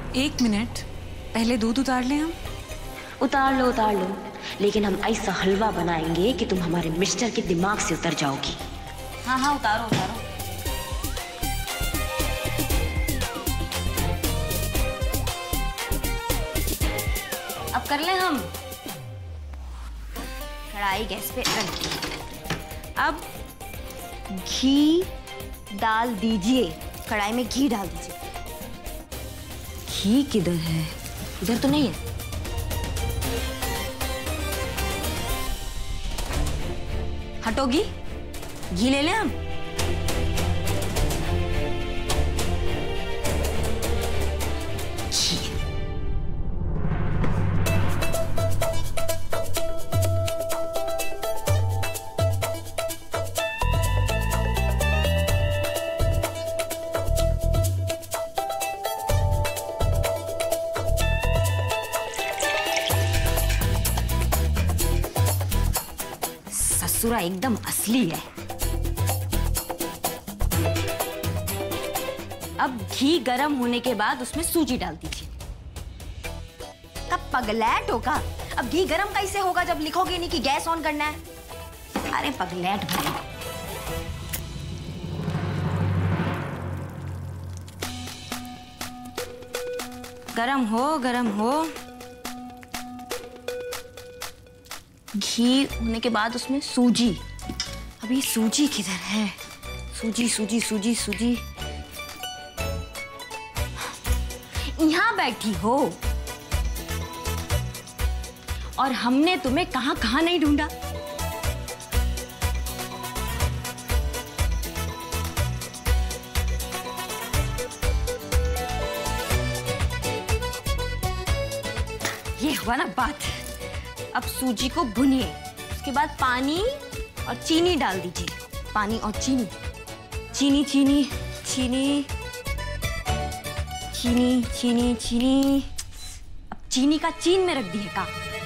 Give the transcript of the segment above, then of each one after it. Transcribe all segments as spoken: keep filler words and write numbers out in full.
एक मिनट, पहले दूध उतार लें हम। उतार लो उतार लो, लेकिन हम ऐसा हलवा बनाएंगे कि तुम हमारे मिस्टर के दिमाग से उतर जाओगी। हाँ हाँ उतारो उतारो। अब कर लें हम। कढ़ाई गैस पे रख दी। अब घी डाल दीजिए, कढ़ाई में घी डाल दीजिए। घी किधर है? इधर तो नहीं है। हटोगी? घी ले लें हम। घी ससुरा एकदम असली है। अब घी गरम होने के बाद उसमें सूजी डाल दीजिए। कब पगलैट होगा? अब घी गरम कैसे होगा जब लिखोगे नहीं कि गैस ऑन करना है? अरे पगलैट भाई। गरम हो गरम हो। घी होने के बाद उसमें सूजी। अभी सूजी किधर है? सूजी सूजी सूजी सूजी यहाँ बैठी हो। और हमने तुम्हें कहां कहां नहीं ढूंढा। ये हुआ ना बात। अब सूजी को भुनिए, उसके बाद पानी और चीनी डाल दीजिए। पानी और चीनी, चीनी चीनी चीनी चीनी चीनी चीनी। अब चीनी का चीन में रख दिए का।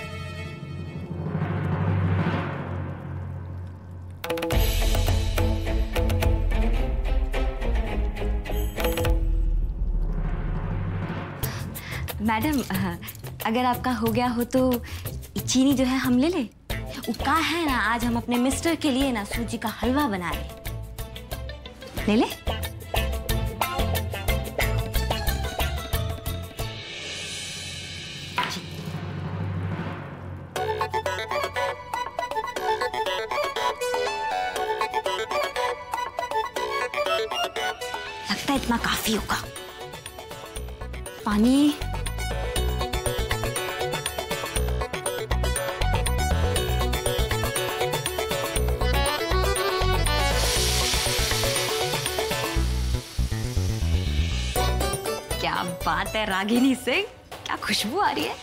मैडम, अगर आपका हो गया हो तो चीनी जो है हम ले ले। वो का है ना, आज हम अपने मिस्टर के लिए ना सूजी का हलवा बना रहे। ले ले। लगता है इतना काफी होगा। पानी, क्या बात है रागिनी से, क्या खुशबू आ रही है।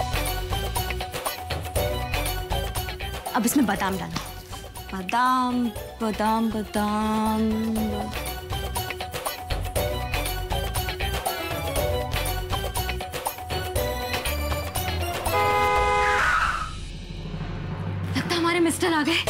अब इसमें बादाम डालो। बादाम बादाम बादाम। लगता हमारे मिस्टर आ गए।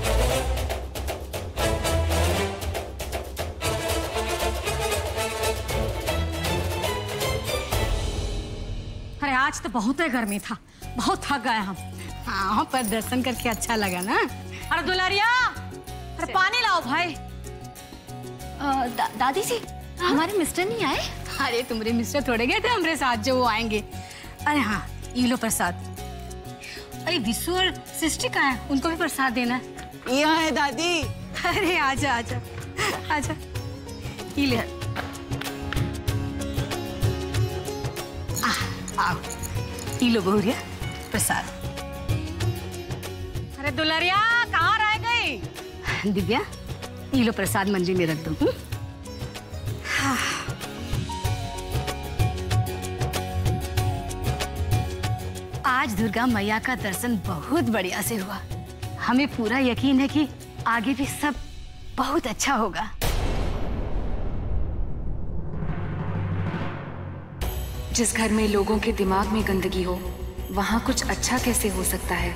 अरे आज तो बहुत ही गर्मी था, बहुत थक गए हम। हाँ, पर दर्शन करके अच्छा लगा ना। अरे दुलारिया, अरे पानी लाओ भाई। दा, दादी जी, हमारे मिस्टर नहीं आए? अरे तुम्हारे मिस्टर थोड़े गए थे हमारे साथ जो वो आएंगे। अरे हाँ, ये लो प्रसाद। अरे विशु और सृष्टि कहाँ है? उनको भी प्रसाद देना। यहाँ है दादी। अरे आजा आजा आजा, ये ले। आओ, ये लो बहुरिया प्रसाद। अरे दुलारिया कहाँ रह गई? दिव्या, ये लो प्रसाद मंदिर में रख दो। हाँ। आज दुर्गा मैया का दर्शन बहुत बढ़िया से हुआ। हमें पूरा यकीन है कि आगे भी सब बहुत अच्छा होगा। जिस घर में लोगों के दिमाग में गंदगी हो, वहां कुछ अच्छा कैसे हो सकता है?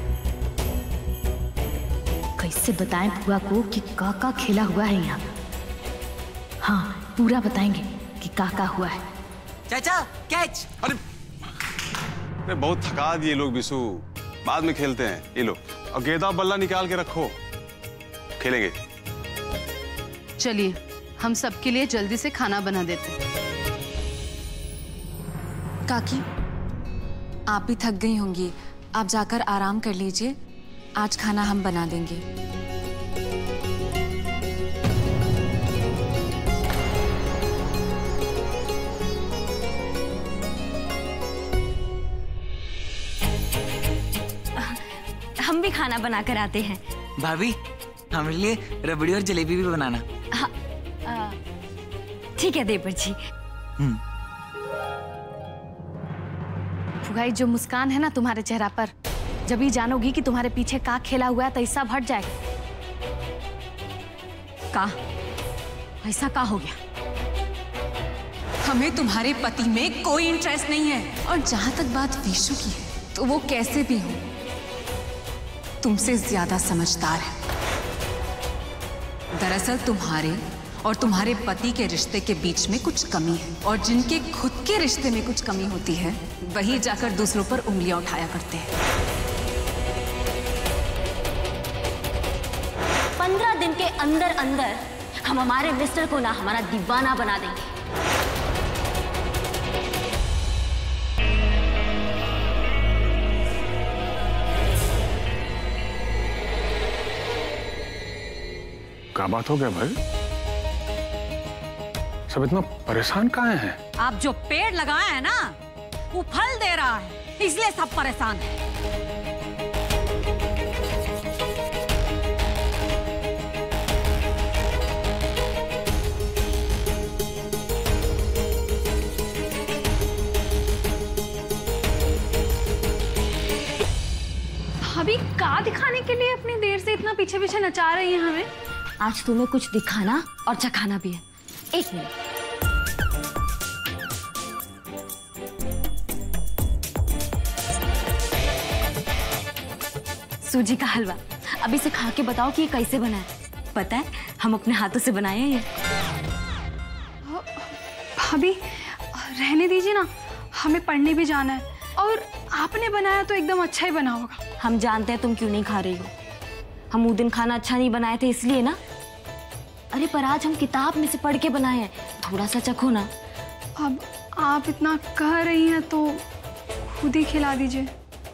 कैसे बताएं बुआ को कि काका खेला हुआ है यहाँ? हाँ, पूरा बताएंगे कि काका हुआ है। चाचा कैच। अरे अरे बहुत थका दिए लोग बिशु, बाद में खेलते हैं। ये लो, और गेंदा बल्ला निकाल के रखो, खेलेंगे। चलिए हम सबके लिए जल्दी से खाना बना देते हैं। काकी, आप भी थक गई होंगी, आप जाकर आराम कर लीजिए। आज खाना हम बना देंगे। हम भी खाना बना कर आते हैं। भाभी हमारे लिए रबड़ी और जलेबी भी बनाना। हाँ, ठीक है देवर जी। फुगाई, जो मुस्कान है ना तुम्हारे चेहरा पर, जब ही जानोगी कि तुम्हारे पीछे का खेला हुआ है तो ऐसा भट जाएगा। का ऐसा का हो गया? हमें तुम्हारे पति में कोई इंटरेस्ट नहीं है, और जहां तक बात विशु की है तो वो कैसे भी हो तुमसे ज्यादा समझदार है। दरअसल तुम्हारे और तुम्हारे पति के रिश्ते के बीच में कुछ कमी है, और जिनके खुद के रिश्ते में कुछ कमी होती है वही जाकर दूसरों पर उंगलियां उठाया करते हैं। पंद्रह दिन के अंदर अंदर हम हमारे मिस्टर को ना हमारा दीवाना बना देंगे। क्या बात हो गया भाई? सब इतना परेशान काहे हैं? आप जो पेड़ लगाए हैं ना वो फल दे रहा है, इसलिए सब परेशान है। भाभी का दिखाने के लिए अपनी देर से इतना पीछे पीछे नचा रही हैं हमें? आज तुम्हें कुछ दिखाना और चखाना भी है। एक मिनट। सूजी का हलवा, अभी से खा के बताओ कि ये कैसे बना है। पता है हम अपने हाथों से बनाए हैं ये। भाभी रहने दीजिए ना, हमें पढ़ने भी जाना है, और आपने बनाया तो एकदम अच्छा ही बना होगा। हम जानते हैं तुम क्यों नहीं खा रही हो। हम उस दिन खाना अच्छा नहीं बनाए थे इसलिए ना। अरे पर आज हम किताब में से पढ़ के बनाए हैं, थोड़ा सा चखो ना। अब आप इतना कह रही हैं तो खुद ही खिला दीजिए।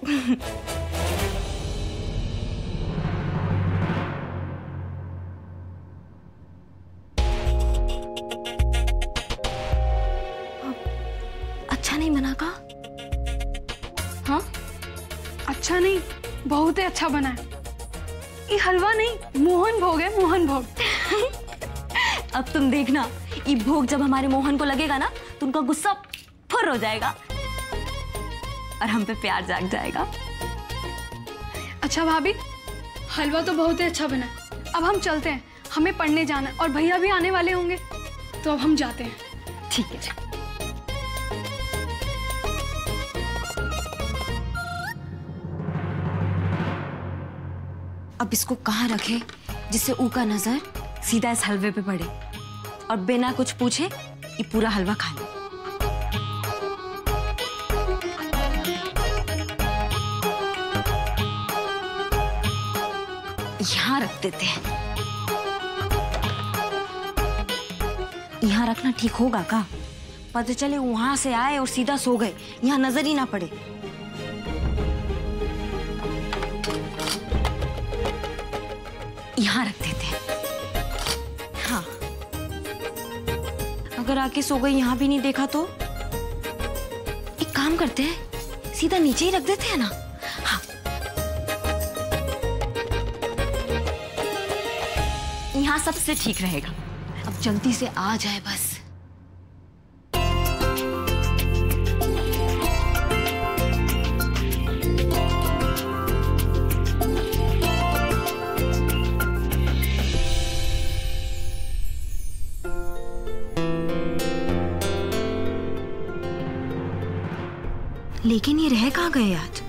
अच्छा नहीं बना का? हाँ अच्छा नहीं, बहुत ही अच्छा बना है। ये हलवा नहीं, मोहन भोग है, मोहन भोग। अब तुम देखना, ये भोग जब हमारे मोहन को लगेगा ना तो उनका गुस्सा फुर हो जाएगा और हम पे प्यार जाग जाएगा। अच्छा भाभी, हलवा तो बहुत ही अच्छा बना है। अब हम चलते हैं, हमें पढ़ने जाना है, और भैया भी आने वाले होंगे, तो अब हम जाते हैं। ठीक है। अब इसको कहाँ रखे जिससे ऊ का नजर सीधा इस हलवे पे पड़े और बिना कुछ पूछे ये पूरा हलवा खा ले। यहाँ रख देते हैं। यहाँ रखना ठीक होगा का? पता चले वहां से आए और सीधा सो गए, यहाँ नजर ही ना पड़े। यहाँ रख देते हैं। हाँ, अगर आके सो गई यहाँ भी नहीं देखा तो एक काम करते हैं, सीधा नीचे ही रख देते हैं ना। हाँ, यहाँ सबसे ठीक रहेगा। अब जल्दी से आ जाए बस। लेकिन ये रह कहाँ गए आज?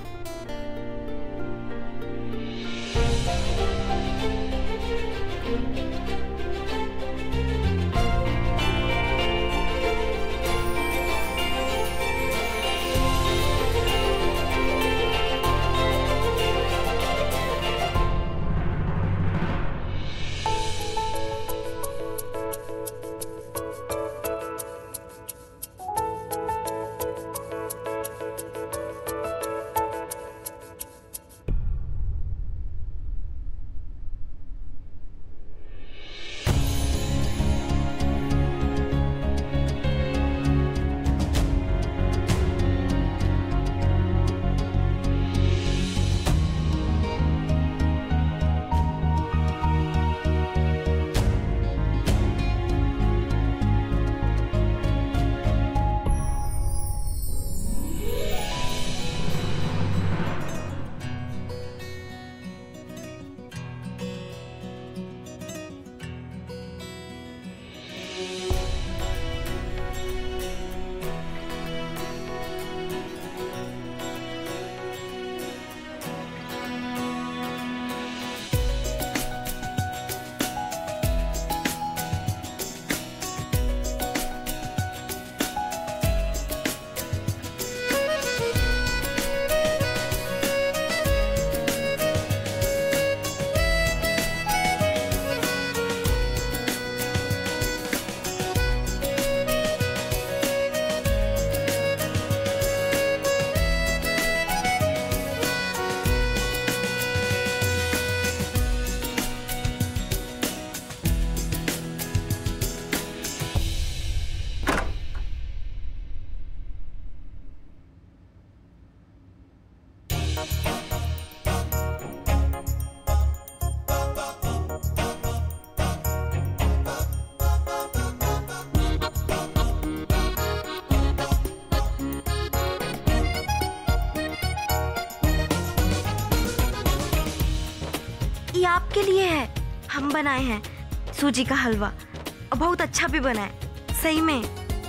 ये आपके लिए है, हम बनाए हैं सूजी का हलवा और बहुत अच्छा भी बना है सही में।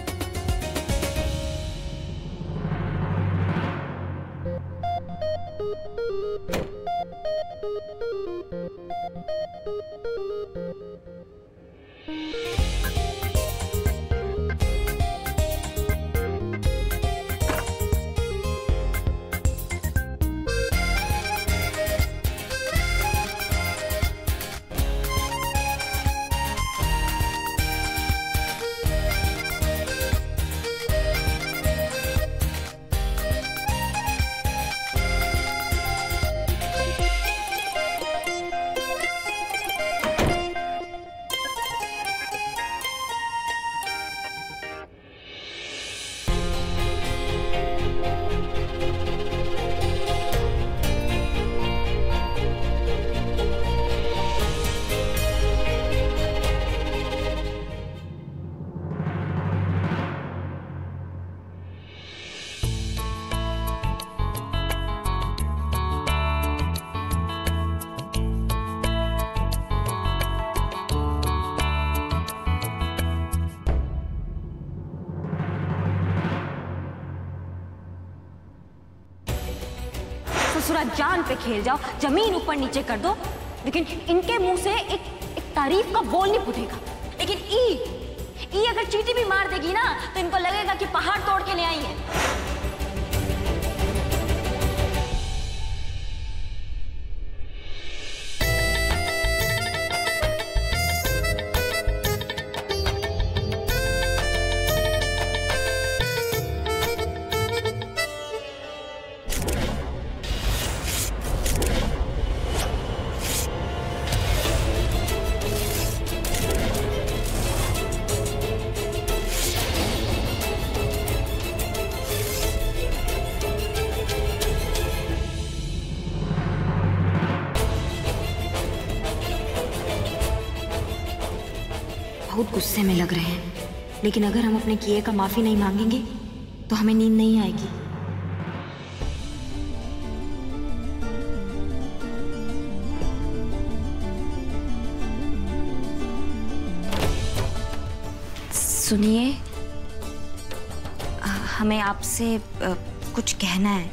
ससुरा जान पे खेल जाओ, जमीन ऊपर नीचे कर दो, लेकिन इनके मुंह से एक एक तारीफ का बोल नहीं फूटेगा। लेकिन ई ई अगर चींटी भी मार देगी ना तो इनको लगेगा कि पहाड़ तोड़ के ले आई है। बहुत गुस्से में लग रहे हैं, लेकिन अगर हम अपने किए का माफी नहीं मांगेंगे तो हमें नींद नहीं आएगी। सुनिए, हमें आपसे कुछ कहना है।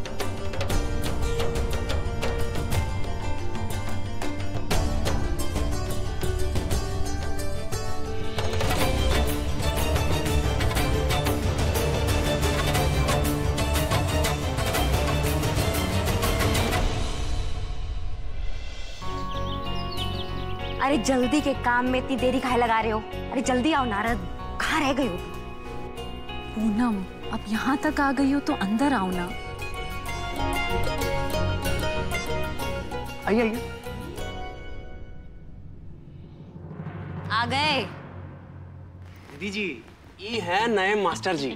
अरे जल्दी के काम में इतनी देरी काहे लगा रहे हो? अरे जल्दी आओ नारद, कहाँ रह गए हो? पूनम, अब यहाँ तक आ गई हो तो अंदर आओ ना। आइए आइए। आ गए। दीदी जी, ये है नए मास्टर जी,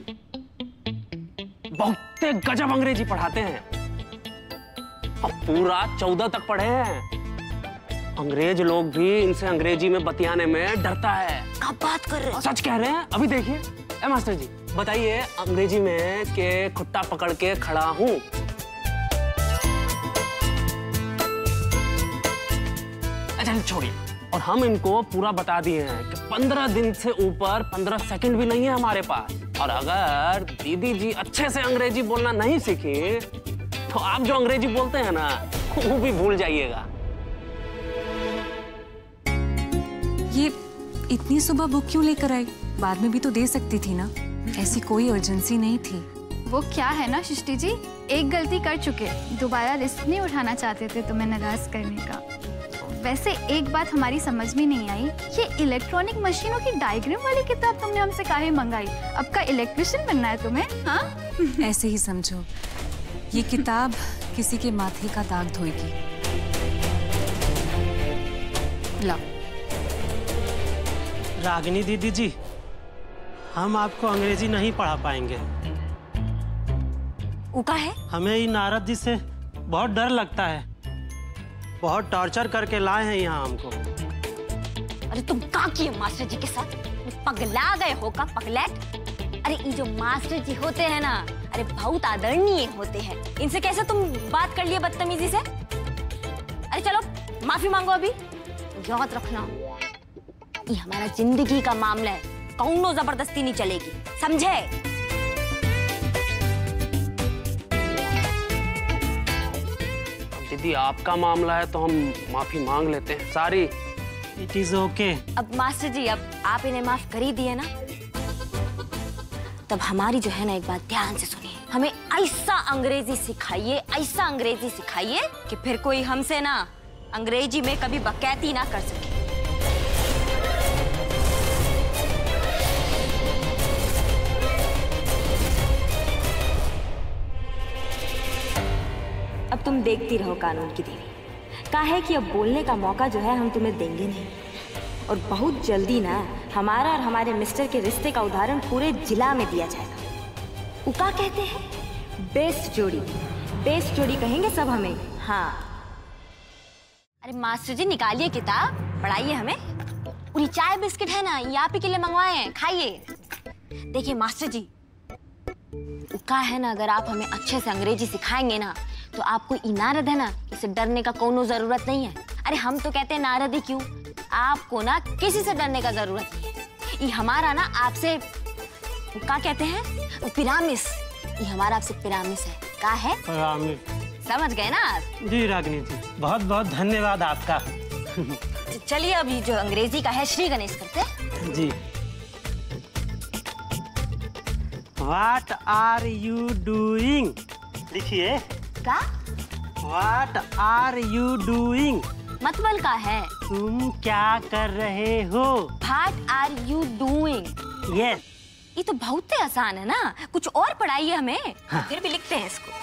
बहुत गजब अंग्रेजी पढ़ाते हैं और पूरा चौदह तक पढ़े हैं। अंग्रेज लोग भी इनसे अंग्रेजी में बतियाने में डरता है। क्या बात कर रहे हैं? सच कह रहे हैं। अभी देखिए। ए मास्टर जी बताइए अंग्रेजी में के खुट्टा पकड़ के खड़ा हूँ। अच्छा छोड़िए, और हम इनको पूरा बता दिए हैं कि पंद्रह दिन से ऊपर पंद्रह सेकंड भी नहीं है हमारे पास। और अगर दीदी जी अच्छे से अंग्रेजी बोलना नहीं सीखी तो आप जो अंग्रेजी बोलते हैं ना वो भी भूल जाइएगा। ये इतनी सुबह बुक क्यों लेकर आई? बाद में भी तो दे सकती थी ना, ऐसी कोई अर्जेंसी नहीं थी। वो क्या है ना सृष्टि जी, एक गलती कर चुके, दोबारा रिस्क नहीं उठाना चाहते थे तुम्हें नाराज करने का। वैसे एक बात हमारी समझ में नहीं आई, ये इलेक्ट्रॉनिक मशीनों की डायग्राम वाली किताब तुमने हमसे काहे मंगाई? अब का इलेक्ट्रिशियन बनना है तुम्हें? हाँ ऐसे ही समझो, ये किताब किसी के माथे का दाग धोएगी। ला। रागिनी दीदी जी, हम आपको अंग्रेजी नहीं पढ़ा पाएंगे। उका है? हमें ही नारद जी से बहुत डर लगता है। बहुत टॉर्चर करके लाए हैं यहाँ हमको। अरे तुम क्या किए मास्टर जी के साथ? पगला गए हो का पगलैट? अरे ये जो मास्टर जी होते हैं ना, अरे बहुत आदरणीय होते हैं। इनसे कैसे तुम बात कर लिए बदतमीजी से? अरे चलो माफी मांगो अभी। याद रखना ये हमारा जिंदगी का मामला है, कौनो जबरदस्ती नहीं चलेगी, समझे? दीदी आपका मामला है तो हम माफी मांग लेते हैं। सॉरी। It is okay. अब मास्टर जी अब आप इन्हें माफ कर ही दिए ना, तब हमारी जो है ना एक बात ध्यान से सुनिए। हमें ऐसा अंग्रेजी सिखाइए, ऐसा अंग्रेजी सिखाइए कि फिर कोई हमसे ना अंग्रेजी में कभी बकैती ना कर सके। अब तुम देखती रहो कानून की देवी। काहे कि अब बोलने का मौका जो है हम तुम्हें देंगे नहीं, और बहुत जल्दी ना हमारा और हमारे मिस्टर के रिश्ते का उदाहरण पूरे जिला में दिया जाएगा। उका कहते हैं बेस्ट जोड़ी, बेस्ट जोड़ी कहेंगे सब हमें। हाँ अरे मास्टर जी निकालिए किताब, पढ़ाइए हमें। पूरी चाय बिस्किट है ना, ये आप ही के लिए मंगवाए हैं, खाइए। देखिए मास्टर जी, उका है ना अगर आप हमें अच्छे से अंग्रेजी सिखाएंगे ना तो आपको ई नारद है ना, इसे डरने का कोनो जरूरत नहीं है। अरे हम तो कहते हैं नारद ही क्यों, आपको ना किसी से डरने का जरूरत नहीं है। ये हमारा ना आपसे क्या कहते हैं, पिरामिस, ये हमारा आपसे पिरामिस है। क्या है? पिरामिस। समझ गए ना आप? जी रागिनी जी, बहुत बहुत धन्यवाद आपका। चलिए अभी जो अंग्रेजी का है श्री गणेश करते हैं। जी। What are you doing? लिखिए। क्या? What are you doing? मतलब का है तुम क्या कर रहे हो? What are you doing? Yes. ये तो बहुत ही आसान है ना, कुछ और पढ़ाइए हमें। हाँ। फिर भी लिखते हैं इसको।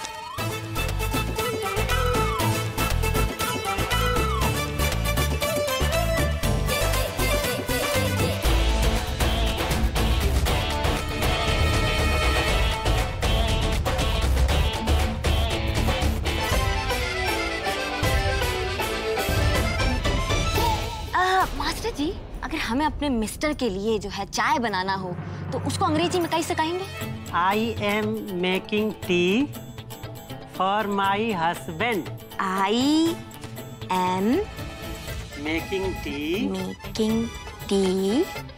मास्टर जी अगर हमें अपने मिस्टर के लिए जो है चाय बनाना हो तो उसको अंग्रेजी में कैसे कहेंगे? I am making tea for my husband. I am making tea making tea